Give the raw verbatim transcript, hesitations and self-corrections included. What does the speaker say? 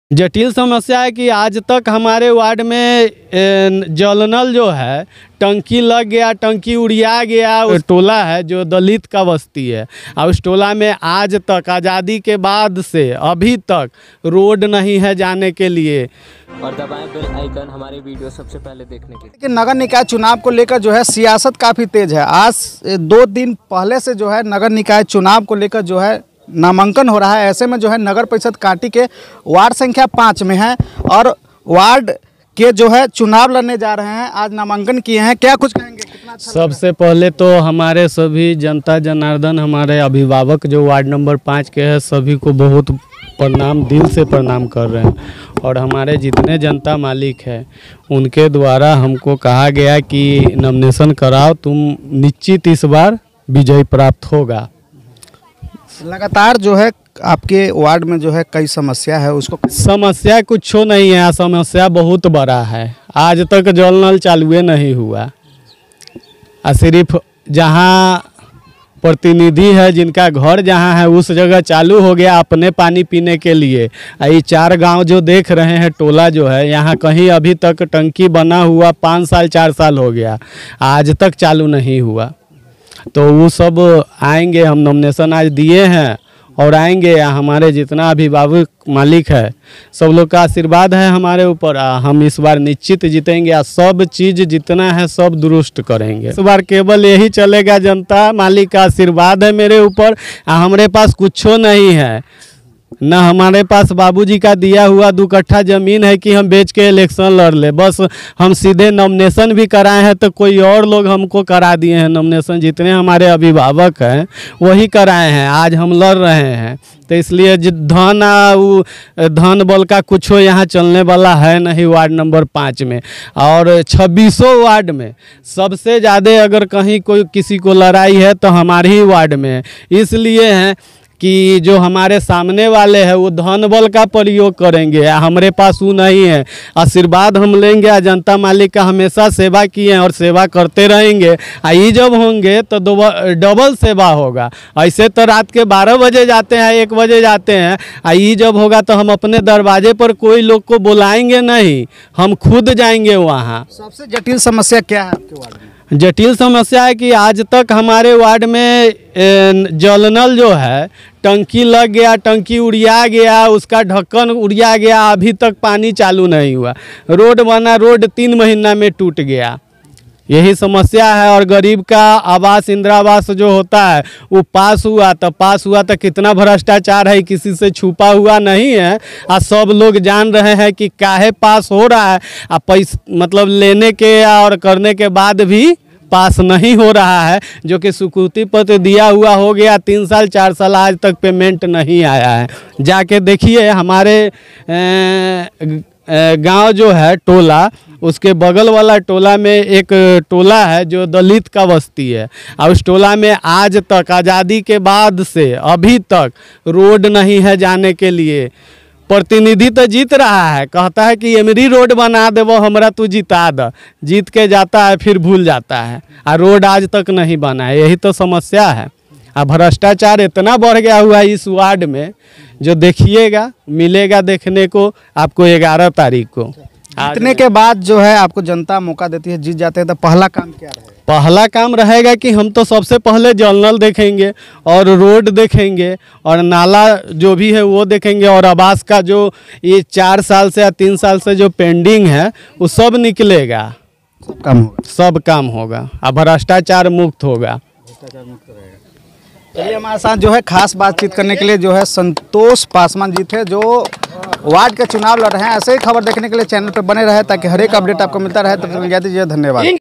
जटिल समस्या है कि आज तक हमारे वार्ड में जल नल जो है टंकी लग गया, टंकी उड़िया गया। उस टोला है जो दलित का बस्ती है और उस टोला में आज तक आज़ादी के बाद से अभी तक रोड नहीं है जाने के लिए। और दबाएं बेल आइकन हमारे वीडियो सबसे पहले देखने के लिए। कि नगर निकाय चुनाव को लेकर जो है सियासत काफ़ी तेज है। आज दो दिन पहले से जो है नगर निकाय चुनाव को लेकर जो है नामांकन हो रहा है। ऐसे में जो है नगर परिषद कांटी के वार्ड संख्या पाँच में है और वार्ड के जो है चुनाव लड़ने जा रहे हैं। आज नामांकन किए हैं, क्या कुछ कहेंगे? कितना अच्छा सबसे पहले तो हमारे सभी जनता जनार्दन, हमारे अभिभावक जो वार्ड नंबर पाँच के हैं, सभी को बहुत प्रणाम, दिल से प्रणाम कर रहे हैं। और हमारे जितने जनता मालिक हैं उनके द्वारा हमको कहा गया कि नॉमिनेशन कराओ, तुम निश्चित इस बार विजय प्राप्त होगा। लगातार जो है आपके वार्ड में जो है कई समस्या है, उसको समस्या कुछ नहीं है, समस्या बहुत बड़ा है। आज तक जल नल चालू नहीं हुआ और सिर्फ जहाँ प्रतिनिधि है जिनका घर जहाँ है उस जगह चालू हो गया अपने पानी पीने के लिए। ये चार गांव जो देख रहे हैं, टोला जो है, यहाँ कहीं अभी तक टंकी बना हुआ पाँच साल चार साल हो गया, आज तक चालू नहीं हुआ। तो वो सब आएंगे, हम नॉमिनेशन आज दिए हैं और आएंगे। हमारे जितना अभिभावक मालिक है सब लोग का आशीर्वाद है हमारे ऊपर, हम इस बार निश्चित जीतेंगे और सब चीज़ जितना है सब दुरुस्त करेंगे। इस बार केवल यही चलेगा, जनता मालिक का आशीर्वाद है मेरे ऊपर। हमारे पास कुछ नहीं है, न हमारे पास बाबूजी का दिया हुआ दो कट्ठा ज़मीन है कि हम बेच के इलेक्शन लड़ ले। बस हम सीधे नॉमिनेशन भी कराए हैं तो कोई और लोग हमको करा दिए हैं नॉमिनेशन। जितने हमारे अभिभावक हैं वही कराए हैं, आज हम लड़ रहे हैं। तो इसलिए धन वो धन बल का कुछ यहाँ चलने वाला है नहीं वार्ड नंबर पाँच में। और छब्बीसों वार्ड में सबसे ज़्यादा अगर कहीं कोई किसी को लड़ाई है तो हमारे ही वार्ड में है। इसलिए है कि जो हमारे सामने वाले हैं वो धन बल का प्रयोग करेंगे, हमारे पास वो नहीं है। आशीर्वाद हम लेंगे, जनता मालिक का हमेशा सेवा किए हैं और सेवा करते रहेंगे। ये जब होंगे तो डबल सेवा होगा। ऐसे तो रात के बारह बजे जाते हैं, एक बजे जाते हैं, ये जब होगा तो हम अपने दरवाजे पर कोई लोग को बुलाएंगे नहीं, हम खुद जाएंगे वहाँ। सबसे जटिल समस्या क्या है आपके वार्ड में? जटिल समस्या है कि आज तक हमारे वार्ड में जल नल जो है टंकी लग गया, टंकी उड़िया गया, उसका ढक्कन उड़िया गया, अभी तक पानी चालू नहीं हुआ। रोड बना, रोड तीन महीना में टूट गया, यही समस्या है। और गरीब का आवास, इंदिरा आवास जो होता है वो पास हुआ तो पास हुआ तो कितना भ्रष्टाचार है, किसी से छुपा हुआ नहीं है। और सब लोग जान रहे हैं कि काहे पास हो रहा है, और पैसा मतलब लेने के और करने के बाद भी पास नहीं हो रहा है। जो कि स्वीकृति पत्र दिया हुआ हो गया तीन साल चार साल, आज तक पेमेंट नहीं आया है। जाके देखिए हमारे गांव जो है टोला, उसके बगल वाला टोला में एक टोला है जो दलित का बस्ती है और उस टोला में आज तक आज़ादी के बाद से अभी तक रोड नहीं है जाने के लिए। प्रतिनिधि तो जीत रहा है, कहता है कि एमरी रोड बना दे, वो हमरा तू जिता द, जीत के जाता है फिर भूल जाता है और रोड आज तक नहीं बना है। यही तो समस्या है। और भ्रष्टाचार इतना बढ़ गया हुआ है इस वार्ड में, जो देखिएगा, मिलेगा देखने को आपको ग्यारह तारीख को। जीतने के बाद जो है आपको जनता मौका देती है, जीत जाते हैं, तो पहला काम क्या रहेगा? पहला काम रहेगा कि हम तो सबसे पहले जल नल देखेंगे और रोड देखेंगे और नाला जो भी है वो देखेंगे और आवास का जो ये चार साल से या तीन साल से जो पेंडिंग है वो सब निकलेगा, सब काम होगा, सब काम होगा और भ्रष्टाचार मुक्त होगा। भ्रष्टाचार मुक्त रहेगा। चलिए हमारे साथ जो है खास बातचीत करने के लिए जो है संतोष पासवान जी थे, जो वार्ड के चुनाव लड़ रहे हैं। ऐसे ही खबर देखने के लिए चैनल पर बने रहे ताकि हर एक अपडेट आपको मिलता रहे। तब तक दीजिए, धन्यवाद।